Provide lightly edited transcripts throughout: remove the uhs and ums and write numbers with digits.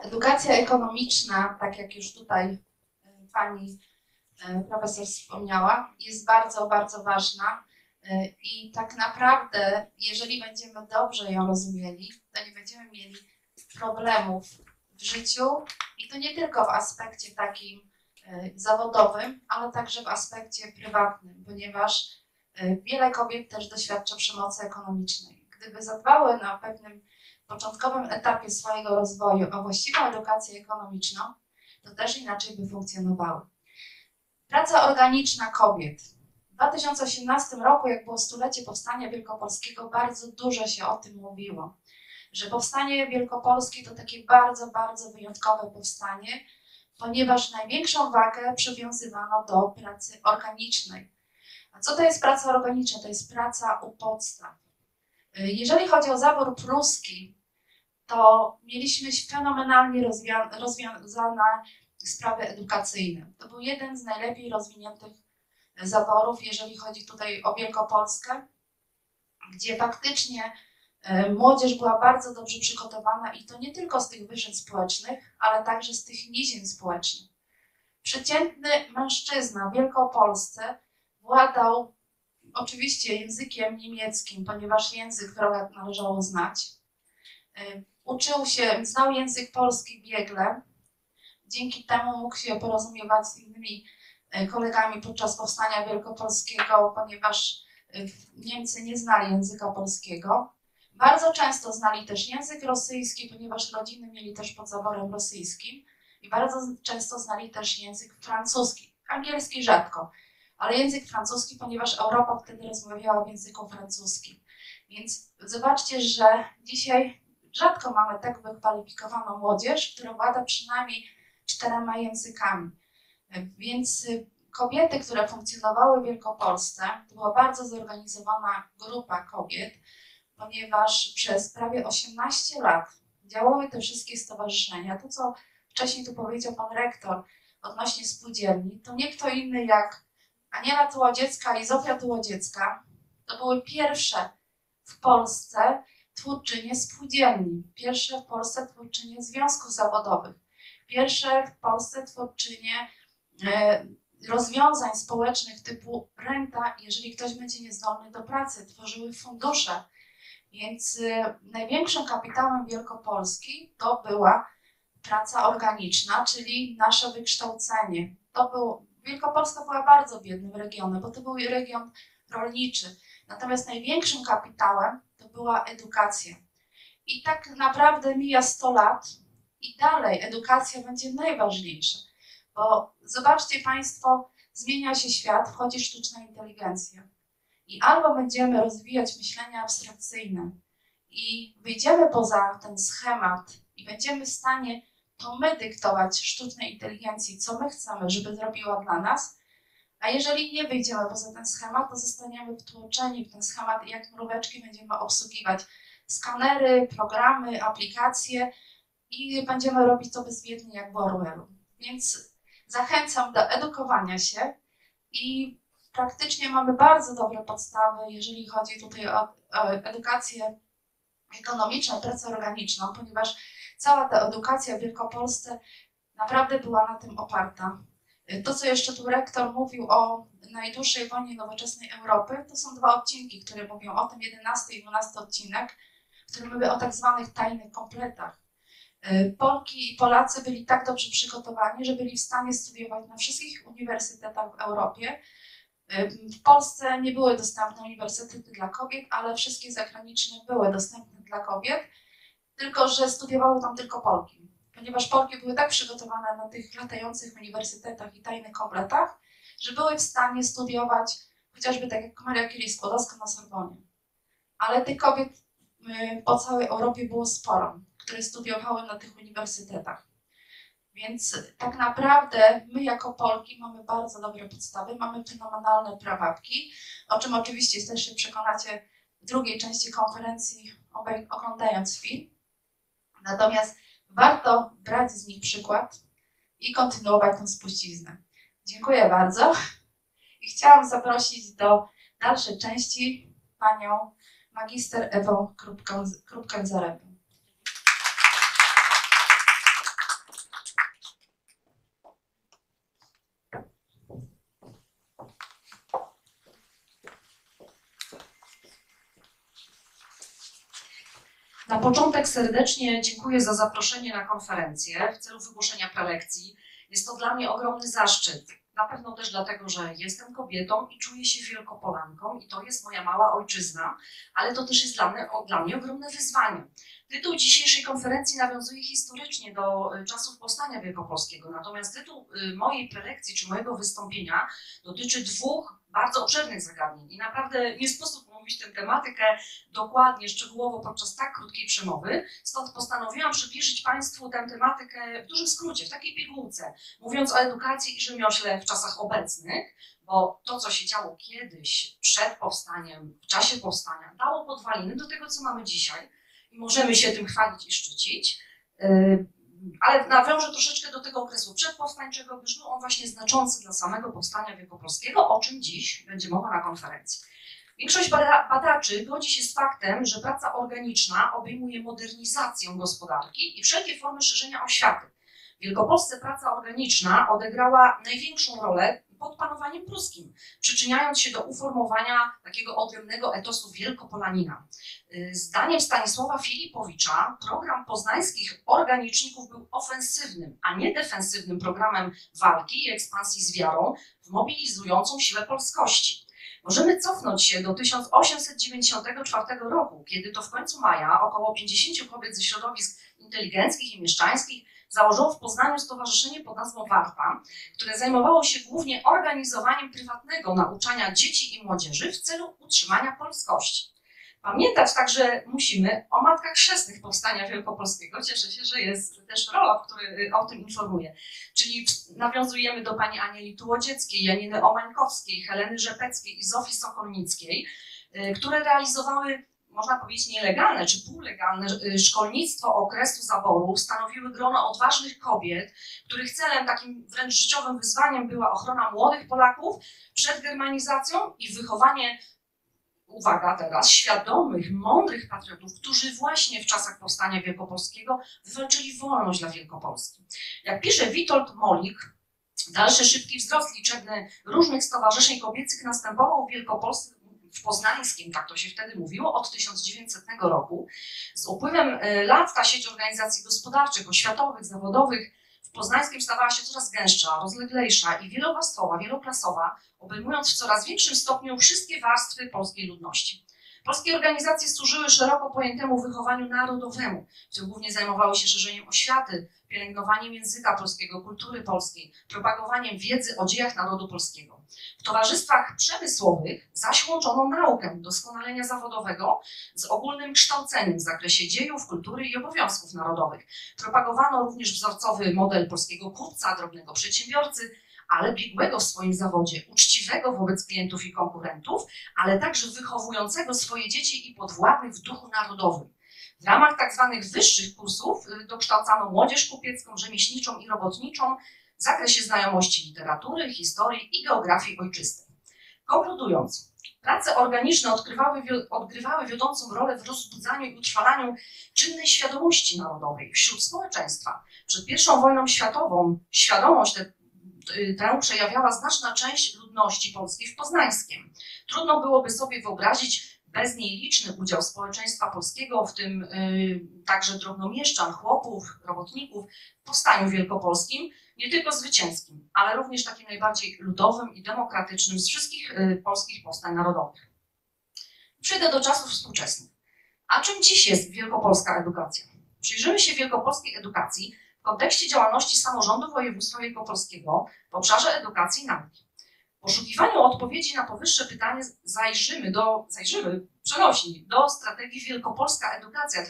Edukacja ekonomiczna, tak jak już tutaj pani profesor wspomniała, jest bardzo, bardzo ważna i tak naprawdę, jeżeli będziemy dobrze ją rozumieli, to nie będziemy mieli problemów w życiu i to nie tylko w aspekcie takim zawodowym, ale także w aspekcie prywatnym, ponieważ wiele kobiet też doświadcza przemocy ekonomicznej. Gdyby zadbały na pewnym początkowym etapie swojego rozwoju o właściwą edukację ekonomiczną, to też inaczej by funkcjonowały. Praca organiczna kobiet. W 2018 roku, jak było stulecie Powstania Wielkopolskiego, bardzo dużo się o tym mówiło, że Powstanie Wielkopolskie to takie bardzo, bardzo wyjątkowe powstanie, ponieważ największą wagę przywiązywano do pracy organicznej. A co to jest praca organiczna? To jest praca u podstaw. Jeżeli chodzi o zabór pruski, to mieliśmy fenomenalnie rozwiązane sprawy edukacyjne. To był jeden z najlepiej rozwiniętych zaborów, jeżeli chodzi tutaj o Wielkopolskę, gdzie faktycznie młodzież była bardzo dobrze przygotowana i to nie tylko z tych wyżyn społecznych, ale także z tych nizin społecznych. Przeciętny mężczyzna w Wielkopolsce władał oczywiście językiem niemieckim, ponieważ język drogę należało znać. Uczył się, znał język polski biegle, dzięki temu mógł się porozumiewać z innymi kolegami podczas Powstania Wielkopolskiego, ponieważ Niemcy nie znali języka polskiego. Bardzo często znali też język rosyjski, ponieważ rodziny mieli też pod zaborem rosyjskim i bardzo często znali też język francuski. Angielski rzadko, ale język francuski, ponieważ Europa wtedy rozmawiała w języku francuskim. Więc zobaczcie, że dzisiaj rzadko mamy tak wykwalifikowaną młodzież, która włada przynajmniej 4 językami. Więc kobiety, które funkcjonowały w Wielkopolsce, to była bardzo zorganizowana grupa kobiet, ponieważ przez prawie 18 lat działały te wszystkie stowarzyszenia. To, co wcześniej tu powiedział pan rektor odnośnie spółdzielni, to nie kto inny jak Aniela Tułodziecka i Zofia Tułodziecka. To były pierwsze w Polsce twórczynie spółdzielni, pierwsze w Polsce twórczynie związków zawodowych, pierwsze w Polsce twórczynie rozwiązań społecznych typu renta, jeżeli ktoś będzie niezdolny do pracy, tworzyły fundusze. Więc największym kapitałem Wielkopolski to była praca organiczna, czyli nasze wykształcenie. Wielkopolska była bardzo biednym regionem, bo to był region rolniczy. Natomiast największym kapitałem to była edukacja. I tak naprawdę mija 100 lat i dalej edukacja będzie najważniejsza. Bo zobaczcie Państwo, zmienia się świat, wchodzi sztuczna inteligencja. I albo będziemy rozwijać myślenie abstrakcyjne i wyjdziemy poza ten schemat i będziemy w stanie to my dyktować sztucznej inteligencji, co my chcemy, żeby zrobiła dla nas, a jeżeli nie wyjdziemy poza ten schemat, to zostaniemy wtłoczeni w ten schemat i jak mróweczki będziemy obsługiwać skanery, programy, aplikacje i będziemy robić to bezwiednie jak w Orwellu. Więc zachęcam do edukowania się i praktycznie mamy bardzo dobre podstawy, jeżeli chodzi tutaj o edukację ekonomiczną, pracę organiczną, ponieważ cała ta edukacja w Wielkopolsce naprawdę była na tym oparta. To, co jeszcze tu rektor mówił o najdłuższej wojnie nowoczesnej Europy, to są 2 odcinki, które mówią o tym, 11 i 12 odcinek, który mówi o tak zwanych tajnych kompletach. Polki i Polacy byli tak dobrze przygotowani, że byli w stanie studiować na wszystkich uniwersytetach w Europie. W Polsce nie były dostępne uniwersytety dla kobiet, ale wszystkie zagraniczne były dostępne dla kobiet, tylko że studiowały tam tylko Polki. Ponieważ Polki były tak przygotowane na tych latających uniwersytetach i tajnych kompletach, że były w stanie studiować chociażby tak jak Maria Curie-Skłodowska na Sorbonie. Ale tych kobiet po całej Europie było sporo, które studiowały na tych uniwersytetach. Więc tak naprawdę my jako Polki mamy bardzo dobre podstawy, mamy fenomenalne prababki, o czym oczywiście też się przekonacie w drugiej części konferencji, oglądając film. Natomiast warto brać z nich przykład i kontynuować tę spuściznę. Dziękuję bardzo i chciałam zaprosić do dalszej części panią magister Ewę Krupkę-Zarebę. Na początek serdecznie dziękuję za zaproszenie na konferencję w celu wygłoszenia prelekcji. Jest to dla mnie ogromny zaszczyt. Na pewno też dlatego, że jestem kobietą i czuję się Wielkopolanką i to jest moja mała ojczyzna, ale to też jest dla mnie ogromne wyzwanie. Tytuł dzisiejszej konferencji nawiązuje historycznie do czasów powstania wielkopolskiego, natomiast tytuł mojej prelekcji czy mojego wystąpienia dotyczy dwóch bardzo obszernych zagadnień i naprawdę nie sposób omówić tę tematykę dokładnie, szczegółowo podczas tak krótkiej przemowy, stąd postanowiłam przybliżyć Państwu tę tematykę w dużym skrócie, w takiej pigułce, mówiąc o edukacji i rzemiośle w czasach obecnych, bo to, co się działo kiedyś, przed powstaniem, w czasie powstania, dało podwaliny do tego, co mamy dzisiaj i możemy się tym chwalić i szczycić, ale nawiążę troszeczkę do tego okresu przedpowstańczego, gdyż był on właśnie znaczący dla samego powstania wielkopolskiego, o czym dziś będzie mowa na konferencji. Większość badaczy godzi się z faktem, że praca organiczna obejmuje modernizację gospodarki i wszelkie formy szerzenia oświaty. W Wielkopolsce praca organiczna odegrała największą rolę pod panowaniem pruskim, przyczyniając się do uformowania takiego odrębnego etosu Wielkopolanina. Zdaniem Stanisława Filipowicza program poznańskich organiczników był ofensywnym, a nie defensywnym programem walki i ekspansji z wiarą w mobilizującą siłę polskości. Możemy cofnąć się do 1894 roku, kiedy to w końcu maja około 50 kobiet ze środowisk inteligenckich i mieszczańskich założyło w Poznaniu stowarzyszenie pod nazwą Warta, które zajmowało się głównie organizowaniem prywatnego nauczania dzieci i młodzieży w celu utrzymania polskości. Pamiętać także musimy o matkach chrzestnych powstania wielkopolskiego. Cieszę się, że jest też Rolof, który o tym informuje. Czyli nawiązujemy do pani Anieli Tułodzieckiej, Janiny Omańkowskiej, Heleny Rzepeckiej i Zofii Sokolnickiej, które realizowały, można powiedzieć, nielegalne czy półlegalne szkolnictwo okresu zaboru, stanowiły grono odważnych kobiet, których celem, takim wręcz życiowym wyzwaniem była ochrona młodych Polaków przed germanizacją i wychowanie, uwaga teraz, świadomych, mądrych patriotów, którzy właśnie w czasach powstania wielkopolskiego wywalczyli wolność dla Wielkopolski. Jak pisze Witold Molik, dalszy szybki wzrost liczebny różnych stowarzyszeń kobiecych następował w Wielkopolsce, w poznańskim, tak to się wtedy mówiło, od 1900 roku. Z upływem lat ta sieć organizacji gospodarczych, oświatowych, zawodowych w poznańskim stawała się coraz gęstsza, rozleglejsza i wielowarstwowa, wieloklasowa, obejmując w coraz większym stopniu wszystkie warstwy polskiej ludności. Polskie organizacje służyły szeroko pojętemu wychowaniu narodowemu, w tym głównie zajmowały się szerzeniem oświaty, pielęgnowaniem języka polskiego, kultury polskiej, propagowaniem wiedzy o dziejach narodu polskiego. W towarzystwach przemysłowych zaś łączono naukę doskonalenia zawodowego z ogólnym kształceniem w zakresie dziejów, kultury i obowiązków narodowych. Propagowano również wzorcowy model polskiego kupca, drobnego przedsiębiorcy, ale biegłego w swoim zawodzie, uczciwego wobec klientów i konkurentów, ale także wychowującego swoje dzieci i podwładnych w duchu narodowym. W ramach tak zwanych wyższych kursów dokształcano młodzież kupiecką, rzemieślniczą i robotniczą w zakresie znajomości literatury, historii i geografii ojczystej. Konkludując, prace organiczne odgrywały wiodącą rolę w rozbudzaniu i utrwalaniu czynnej świadomości narodowej wśród społeczeństwa. Przed I wojną światową świadomość tę przejawiała znaczna część ludności polskiej w Poznańskiem. Trudno byłoby sobie wyobrazić bez niej liczny udział społeczeństwa polskiego, w tym także drobnomieszczan, chłopów, robotników w powstaniu wielkopolskim, nie tylko zwycięskim, ale również takim najbardziej ludowym i demokratycznym z wszystkich polskich powstań narodowych. Przejdę do czasów współczesnych. A czym dziś jest wielkopolska edukacja? Przyjrzymy się wielkopolskiej edukacji w kontekście działalności samorządu województwa wielkopolskiego w obszarze edukacji i nauki. W poszukiwaniu odpowiedzi na powyższe pytanie zajrzymy przenośni do strategii Wielkopolska Edukacja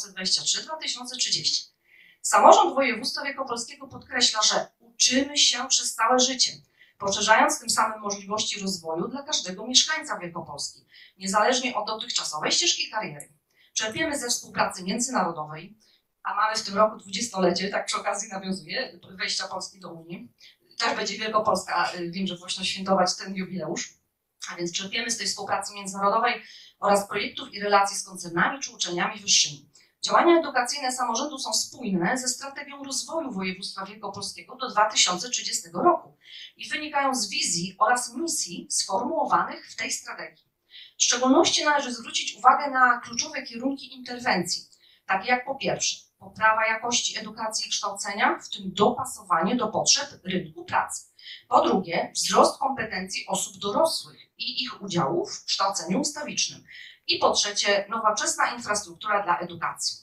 2023-2030. Samorząd województwa wielkopolskiego podkreśla, że uczymy się przez całe życie, poszerzając tym samym możliwości rozwoju dla każdego mieszkańca Wielkopolski, niezależnie od dotychczasowej ścieżki kariery. Czerpiemy ze współpracy międzynarodowej, a mamy w tym roku 20-lecie, tak przy okazji nawiązuję, wejścia Polski do Unii. Też będzie Wielkopolska, wiem, że głośno świętować ten jubileusz, a więc czerpiemy z tej współpracy międzynarodowej oraz projektów i relacji z koncernami czy uczelniami wyższymi. Działania edukacyjne samorządu są spójne ze strategią rozwoju województwa wielkopolskiego do 2030 roku i wynikają z wizji oraz misji sformułowanych w tej strategii. W szczególności należy zwrócić uwagę na kluczowe kierunki interwencji, takie jak po pierwsze poprawa jakości edukacji i kształcenia, w tym dopasowanie do potrzeb rynku pracy. Po drugie, wzrost kompetencji osób dorosłych i ich udziału w kształceniu ustawicznym. I po trzecie, nowoczesna infrastruktura dla edukacji.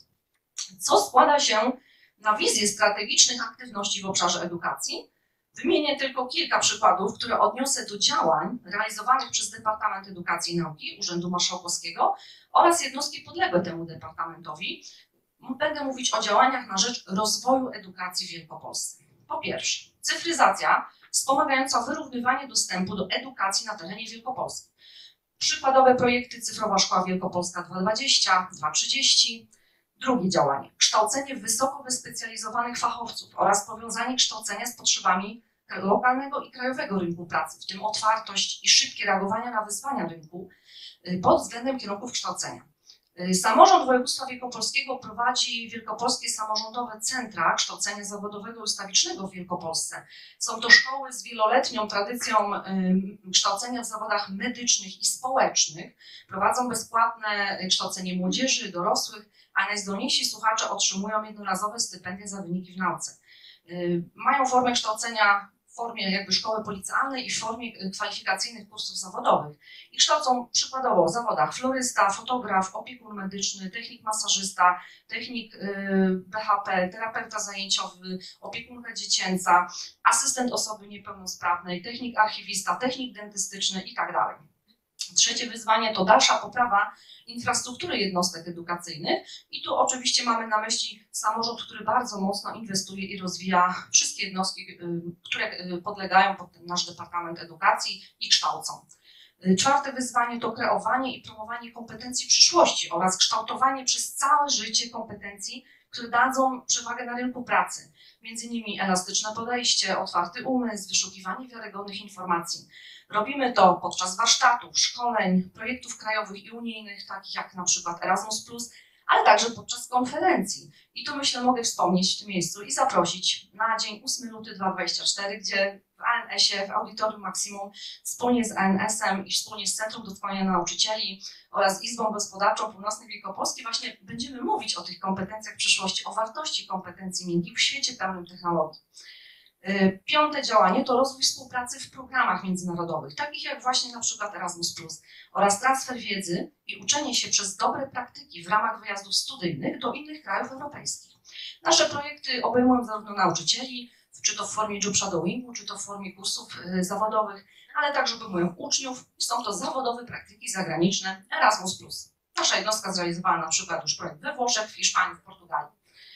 Co składa się na wizję strategicznych aktywności w obszarze edukacji? Wymienię tylko kilka przykładów, które odniosę do działań realizowanych przez Departament Edukacji i Nauki Urzędu Marszałkowskiego oraz jednostki podległe temu departamentowi. Będę mówić o działaniach na rzecz rozwoju edukacji w Wielkopolsce. Po pierwsze, cyfryzacja wspomagająca wyrównywanie dostępu do edukacji na terenie Wielkopolski. Przykładowe projekty Cyfrowa Szkoła Wielkopolska 2020, 2030. Drugie działanie, kształcenie wysoko wyspecjalizowanych fachowców oraz powiązanie kształcenia z potrzebami lokalnego i krajowego rynku pracy, w tym otwartość i szybkie reagowanie na wyzwania rynku pod względem kierunków kształcenia. Samorząd Województwa Wielkopolskiego prowadzi wielkopolskie samorządowe centra kształcenia zawodowego i ustawicznego w Wielkopolsce. Są to szkoły z wieloletnią tradycją kształcenia w zawodach medycznych i społecznych. Prowadzą bezpłatne kształcenie młodzieży, dorosłych, a najzdolniejsi słuchacze otrzymują jednorazowe stypendia za wyniki w nauce. Mają formę kształcenia w formie jakby szkoły policealnej i w formie kwalifikacyjnych kursów zawodowych. I kształcą przykładowo w zawodach florysta, fotograf, opiekun medyczny, technik masażysta, technik BHP, terapeuta zajęciowy, opiekunka dziecięca, asystent osoby niepełnosprawnej, technik archiwista, technik dentystyczny itd. Trzecie wyzwanie to dalsza poprawa infrastruktury jednostek edukacyjnych i tu oczywiście mamy na myśli samorząd, który bardzo mocno inwestuje i rozwija wszystkie jednostki, które podlegają pod ten nasz Departament Edukacji i kształcą. Czwarte wyzwanie to kreowanie i promowanie kompetencji przyszłości oraz kształtowanie przez całe życie kompetencji, które dadzą przewagę na rynku pracy. Między innymi elastyczne podejście, otwarty umysł, wyszukiwanie wiarygodnych informacji. Robimy to podczas warsztatów, szkoleń, projektów krajowych i unijnych, takich jak na przykład Erasmus+, ale także podczas konferencji. I tu myślę mogę wspomnieć w tym miejscu i zaprosić na dzień 8 luty 2024, gdzie w ANS-ie, w Audytorium Maksimum, wspólnie z ANS-em i wspólnie z Centrum Doskonalenia Nauczycieli oraz Izbą Gospodarczą Północnej Wielkopolski właśnie będziemy mówić o tych kompetencjach przyszłości, o wartości kompetencji miękkich w świecie pełnym technologii. Piąte działanie to rozwój współpracy w programach międzynarodowych, takich jak właśnie na przykład Erasmus+, oraz transfer wiedzy i uczenie się przez dobre praktyki w ramach wyjazdów studyjnych do innych krajów europejskich. Nasze projekty obejmują zarówno nauczycieli, czy to w formie job shadowingu, czy to w formie kursów zawodowych, ale także obejmują uczniów i są to zawodowe praktyki zagraniczne Erasmus+. Nasza jednostka zrealizowała na przykład już projekt we Włoszech, w Hiszpanii, w Portugalii.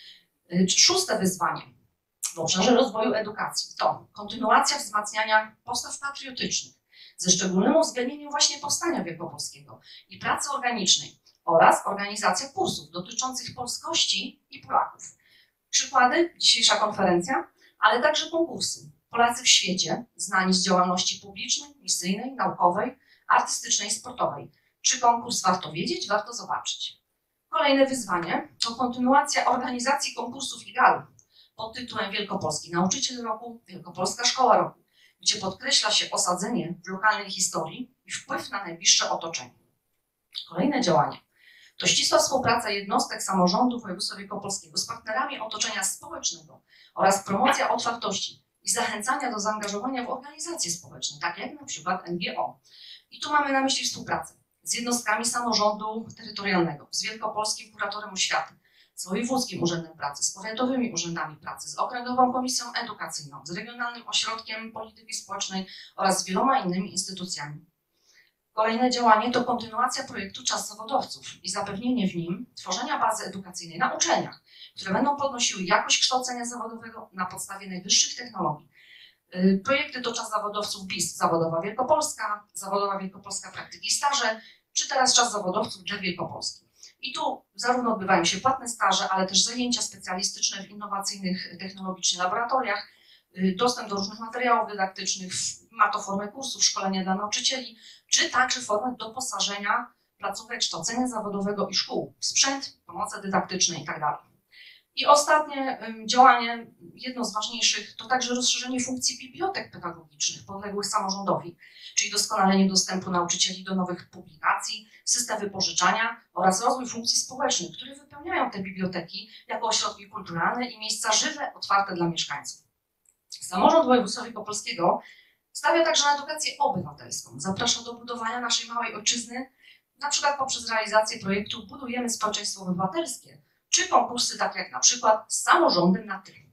Szóste wyzwanie w obszarze rozwoju edukacji to kontynuacja wzmacniania postaw patriotycznych ze szczególnym uwzględnieniem właśnie powstania wielkopolskiego i pracy organicznej oraz organizacja kursów dotyczących polskości i Polaków. Przykłady, dzisiejsza konferencja, ale także konkursy. Polacy w świecie, znani z działalności publicznej, misyjnej, naukowej, artystycznej, sportowej. Czy konkurs warto wiedzieć, warto zobaczyć. Kolejne wyzwanie to kontynuacja organizacji konkursów i gal pod tytułem Wielkopolski Nauczyciel Roku, Wielkopolska Szkoła Roku, gdzie podkreśla się osadzenie w lokalnej historii i wpływ na najbliższe otoczenie. Kolejne działanie to ścisła współpraca jednostek samorządu województwa wielkopolskiego z partnerami otoczenia społecznego oraz promocja otwartości i zachęcania do zaangażowania w organizacje społeczne, takie jak na przykład NGO. I tu mamy na myśli współpracę z jednostkami samorządu terytorialnego, z Wielkopolskim Kuratorem Oświaty, z Wojewódzkim Urzędem Pracy, z powiatowymi urzędami pracy, z Okręgową Komisją Edukacyjną, z Regionalnym Ośrodkiem Polityki Społecznej oraz z wieloma innymi instytucjami. Kolejne działanie to kontynuacja projektu Czas Zawodowców i zapewnienie w nim tworzenia bazy edukacyjnej na uczelniach, które będą podnosiły jakość kształcenia zawodowego na podstawie najwyższych technologii. Projekty to Czas Zawodowców BIS, Zawodowa Wielkopolska Praktyki i Staże, czy teraz Czas Zawodowców dla Wielkopolski. I tu zarówno odbywają się płatne staże, ale też zajęcia specjalistyczne w innowacyjnych technologicznie laboratoriach, dostęp do różnych materiałów dydaktycznych, ma to formę kursów, szkolenia dla nauczycieli, czy także formę doposażenia placówek kształcenia zawodowego i szkół w sprzęt, pomoce dydaktyczne itd. I ostatnie działanie, jedno z ważniejszych, to także rozszerzenie funkcji bibliotek pedagogicznych podległych samorządowi, czyli doskonalenie dostępu nauczycieli do nowych publikacji, system wypożyczania oraz rozwój funkcji społecznych, które wypełniają te biblioteki jako ośrodki kulturalne i miejsca żywe, otwarte dla mieszkańców. Samorząd województwa wielkopolskiego stawia także na edukację obywatelską, zaprasza do budowania naszej małej ojczyzny, na przykład poprzez realizację projektu Budujemy Społeczeństwo Obywatelskie, czy konkursy takie jak na przykład z samorządem na tym.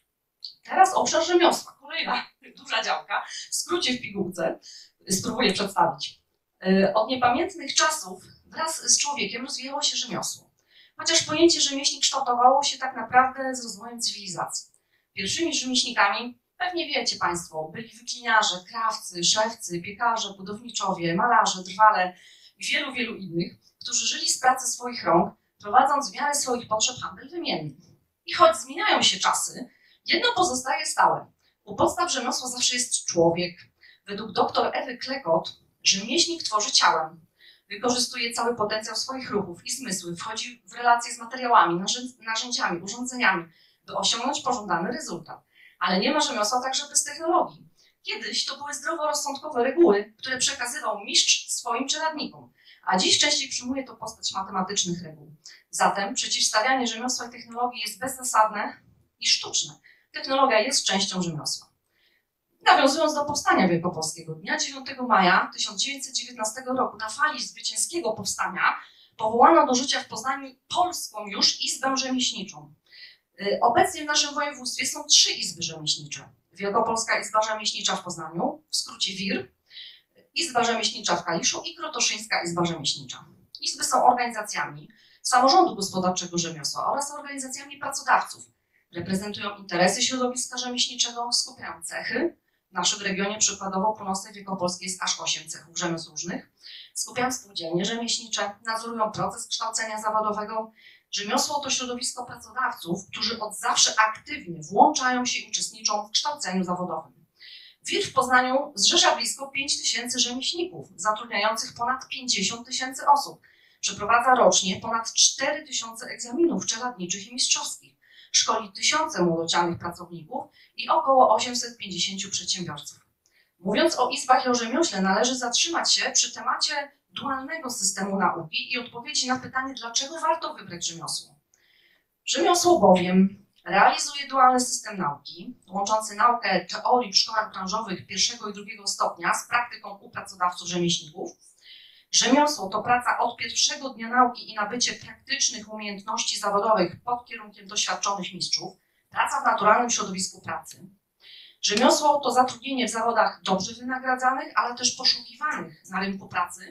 Teraz obszar rzemiosła, kolejna duża działka, w skrócie w pigułce, spróbuję przedstawić. Od niepamiętnych czasów wraz z człowiekiem rozwijało się rzemiosło, chociaż pojęcie rzemieślnik kształtowało się tak naprawdę z rozwojem cywilizacji. Pierwszymi rzemieślnikami, pewnie wiecie Państwo, byli wykliniarze, krawcy, szewcy, piekarze, budowniczowie, malarze, drwale i wielu, wielu innych, którzy żyli z pracy swoich rąk, prowadząc w miarę swoich potrzeb handel wymienny. I choć zmieniają się czasy, jedno pozostaje stałe. U podstaw rzemiosła zawsze jest człowiek. Według dr Ewy Klekot rzemieślnik tworzy ciałem. Wykorzystuje cały potencjał swoich ruchów i zmysły, wchodzi w relacje z materiałami, narzędziami, urządzeniami, by osiągnąć pożądany rezultat. Ale nie ma rzemiosła także bez technologii. Kiedyś to były zdroworozsądkowe reguły, które przekazywał mistrz swoim czeladnikom, a dziś częściej przyjmuje to postać matematycznych reguł. Zatem przeciwstawianie rzemiosła i technologii jest bezzasadne i sztuczne. Technologia jest częścią rzemiosła. Nawiązując do powstania wielkopolskiego, dnia 9 maja 1919 roku na fali zwycięskiego powstania powołano do życia w Poznaniu polską już Izbę Rzemieślniczą. Obecnie w naszym województwie są 3 izby rzemieślnicze. Wielkopolska Izba Rzemieślnicza w Poznaniu, w skrócie WIR, Izba Rzemieślnicza w Kaliszu i Krotoszyńska Izba Rzemieślnicza. Izby są organizacjami samorządu gospodarczego rzemiosła oraz organizacjami pracodawców. Reprezentują interesy środowiska rzemieślniczego, skupiają cechy. W naszym regionie przykładowo północnej Wielkopolskiej jest aż 8 cechów rzemiosł różnych. Skupiają spółdzielnie rzemieślnicze, nadzorują proces kształcenia zawodowego. Rzemiosło to środowisko pracodawców, którzy od zawsze aktywnie włączają się i uczestniczą w kształceniu zawodowym. WIR w Poznaniu zrzesza blisko 5000 rzemieślników, zatrudniających ponad 50 000 osób. Przeprowadza rocznie ponad 4000 egzaminów czeladniczych i mistrzowskich. Szkoli tysiące młodocianych pracowników i około 850 przedsiębiorców. Mówiąc o izbach i o rzemiośle, należy zatrzymać się przy temacie dualnego systemu nauki i odpowiedzi na pytanie, dlaczego warto wybrać rzemiosło. Rzemiosło bowiem realizuje dualny system nauki, łączący naukę teorii w szkołach branżowych pierwszego i drugiego stopnia z praktyką u pracodawców rzemieślników. Rzemiosło to praca od pierwszego dnia nauki i nabycie praktycznych umiejętności zawodowych pod kierunkiem doświadczonych mistrzów, praca w naturalnym środowisku pracy. Rzemiosło to zatrudnienie w zawodach dobrze wynagradzanych, ale też poszukiwanych na rynku pracy,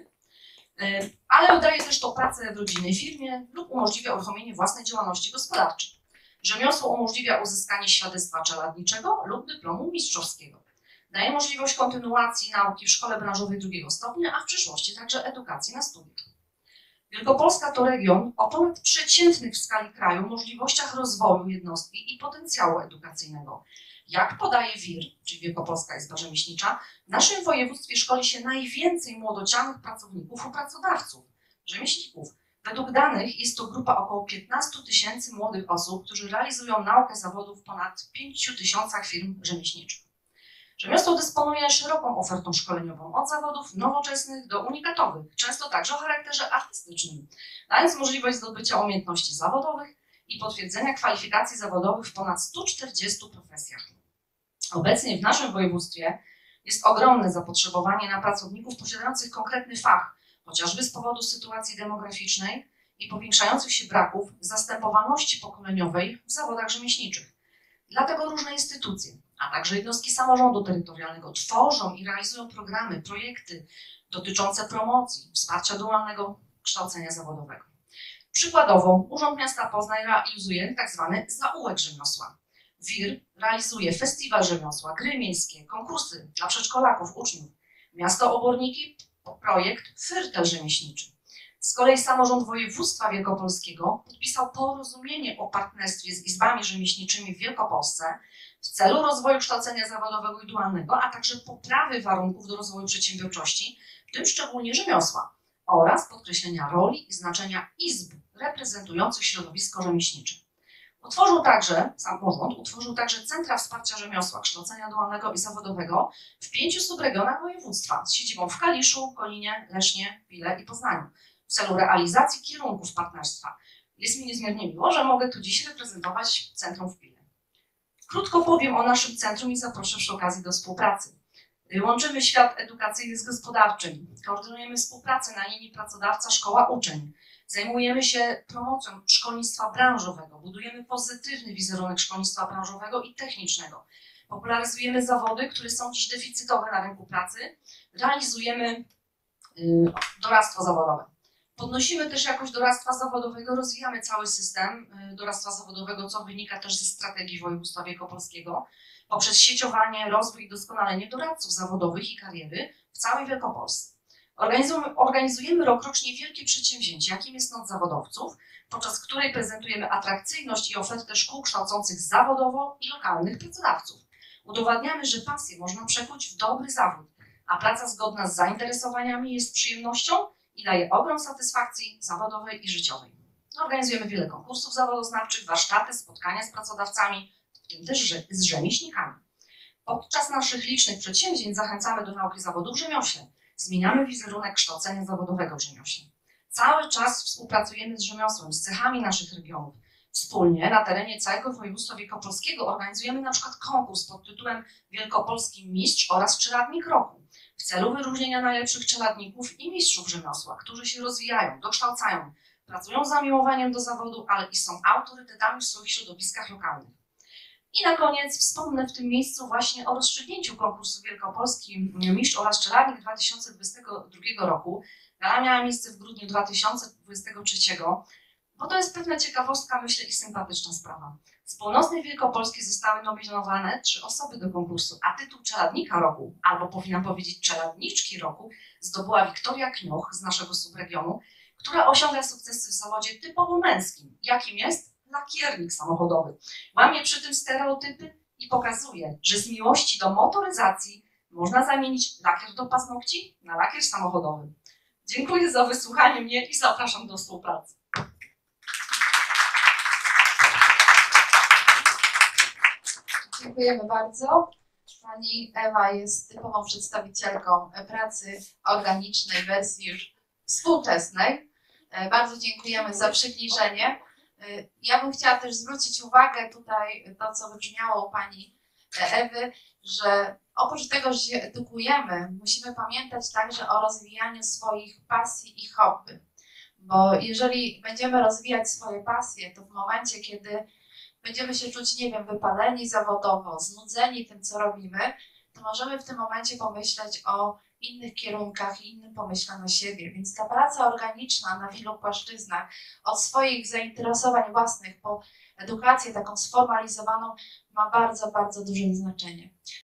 ale daje też to pracę w rodzinnej firmie lub umożliwia uruchomienie własnej działalności gospodarczej. Rzemiosło umożliwia uzyskanie świadectwa czeladniczego lub dyplomu mistrzowskiego. Daje możliwość kontynuacji nauki w szkole branżowej drugiego stopnia, a w przyszłości także edukacji na studiach. Wielkopolska to region o ponadprzeciętnych w skali kraju możliwościach rozwoju jednostki i potencjału edukacyjnego. Jak podaje WIR, czyli Wielkopolska Izba Rzemieślnicza, w naszym województwie szkoli się najwięcej młodocianych pracowników u pracodawców, rzemieślników. Według danych jest to grupa około 15 000 młodych osób, którzy realizują naukę zawodów w ponad 5 000 firm rzemieślniczych. Rzemiosło dysponuje szeroką ofertą szkoleniową, od zawodów nowoczesnych do unikatowych, często także o charakterze artystycznym, dając możliwość zdobycia umiejętności zawodowych i potwierdzenia kwalifikacji zawodowych w ponad 140 profesjach. Obecnie w naszym województwie jest ogromne zapotrzebowanie na pracowników posiadających konkretny fach, chociażby z powodu sytuacji demograficznej i powiększających się braków zastępowalności pokoleniowej w zawodach rzemieślniczych. Dlatego różne instytucje, a także jednostki samorządu terytorialnego tworzą i realizują programy, projekty dotyczące promocji, wsparcia dualnego kształcenia zawodowego. Przykładowo Urząd Miasta Poznań realizuje tzw. zaułek rzemiosła. WIR realizuje festiwal rzemiosła, gry miejskie, konkursy dla przedszkolaków, uczniów. Miasto Oborniki projekt Fyrtel rzemieślniczy. Z kolei samorząd województwa wielkopolskiego podpisał porozumienie o partnerstwie z izbami rzemieślniczymi w Wielkopolsce w celu rozwoju kształcenia zawodowego i dualnego, a także poprawy warunków do rozwoju przedsiębiorczości, w tym szczególnie rzemiosła, oraz podkreślenia roli i znaczenia izb reprezentujących środowisko rzemieślnicze. Samorząd utworzył także centra wsparcia rzemiosła, kształcenia dualnego i zawodowego w 5 subregionach województwa z siedzibą w Kaliszu, Koninie, Lesznie, Pile i Poznaniu w celu realizacji kierunków partnerstwa. Jest mi niezmiernie miło, że mogę tu dziś reprezentować Centrum w Pile. Krótko powiem o naszym centrum i zaproszę przy okazji do współpracy. Łączymy świat edukacyjny z gospodarczym, koordynujemy współpracę na linii pracodawca-szkoła-uczeń, zajmujemy się promocją szkolnictwa branżowego, budujemy pozytywny wizerunek szkolnictwa branżowego i technicznego, popularyzujemy zawody, które są dziś deficytowe na rynku pracy, realizujemy doradztwo zawodowe. Podnosimy też jakość doradztwa zawodowego, rozwijamy cały system doradztwa zawodowego, co wynika też ze strategii województwa wielkopolskiego, poprzez sieciowanie, rozwój i doskonalenie doradców zawodowych i kariery w całej Wielkopolsce. Organizujemy rokrocznie wielkie przedsięwzięcie, jakim jest Noc Zawodowców, podczas której prezentujemy atrakcyjność i ofertę szkół kształcących zawodowo i lokalnych pracodawców. Udowadniamy, że pasję można przekuć w dobry zawód, a praca zgodna z zainteresowaniami jest przyjemnością i daje ogrom satysfakcji zawodowej i życiowej. Organizujemy wiele konkursów zawodoznawczych, warsztaty, spotkania z pracodawcami, w tym też z rzemieślnikami. Podczas naszych licznych przedsięwzięć zachęcamy do nauki zawodu w rzemiośle. Zmieniamy wizerunek kształcenia zawodowego w rzemiośle. Cały czas współpracujemy z rzemiosłem, z cechami naszych regionów. Wspólnie na terenie całego województwa wielkopolskiego organizujemy na przykład konkurs pod tytułem Wielkopolski Mistrz oraz Czeladnik Roku w celu wyróżnienia najlepszych czeladników i mistrzów rzemiosła, którzy się rozwijają, dokształcają, pracują z zamiłowaniem do zawodu, ale i są autorytetami w swoich środowiskach lokalnych. I na koniec wspomnę w tym miejscu właśnie o rozstrzygnięciu konkursu Wielkopolski Mistrz oraz Czeladnik 2022 roku. Gala miała miejsce w grudniu 2023, bo to jest pewna ciekawostka, myślę, i sympatyczna sprawa. Z północnej Wielkopolski zostały nominowane 3 osoby do konkursu, a tytuł Czeladnika Roku, albo powinnam powiedzieć Czeladniczki Roku, zdobyła Wiktoria Knioch z naszego subregionu, która osiąga sukcesy w zawodzie typowo męskim, jakim jest lakiernik samochodowy. Łamie przy tym stereotypy i pokazuje, że z miłości do motoryzacji można zamienić lakier do paznokci na lakier samochodowy. Dziękuję za wysłuchanie mnie i zapraszam do współpracy. Dziękujemy bardzo. Pani Ewa jest typową przedstawicielką pracy organicznej w wersji już współczesnej. Bardzo dziękujemy za przybliżenie. Ja bym chciała też zwrócić uwagę tutaj, to co wybrzmiało u pani Ewy, że oprócz tego, że się edukujemy, musimy pamiętać także o rozwijaniu swoich pasji i hobby. Bo jeżeli będziemy rozwijać swoje pasje, to w momencie, kiedy będziemy się czuć, nie wiem, wypaleni zawodowo, znudzeni tym, co robimy, to możemy w tym momencie pomyśleć o innych kierunkach i innym pomyśle na siebie. Więc ta praca organiczna na wielu płaszczyznach, od swoich zainteresowań własnych po edukację taką sformalizowaną, ma bardzo, bardzo duże znaczenie.